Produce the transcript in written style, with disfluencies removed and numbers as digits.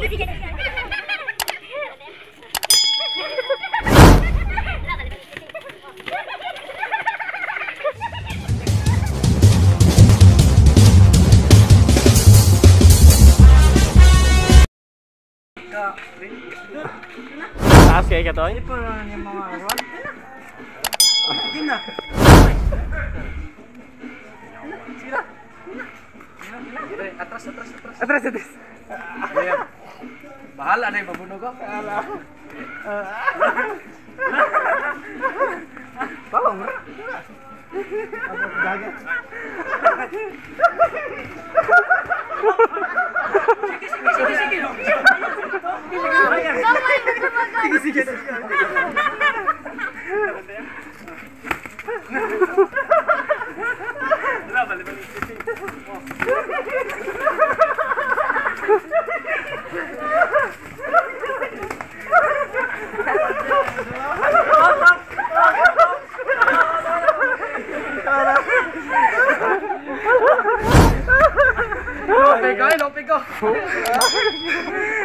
Taas kayak gitu aja. Atas. Bahala na yung mabunog ko. Tolong. Sige. Lopik ko.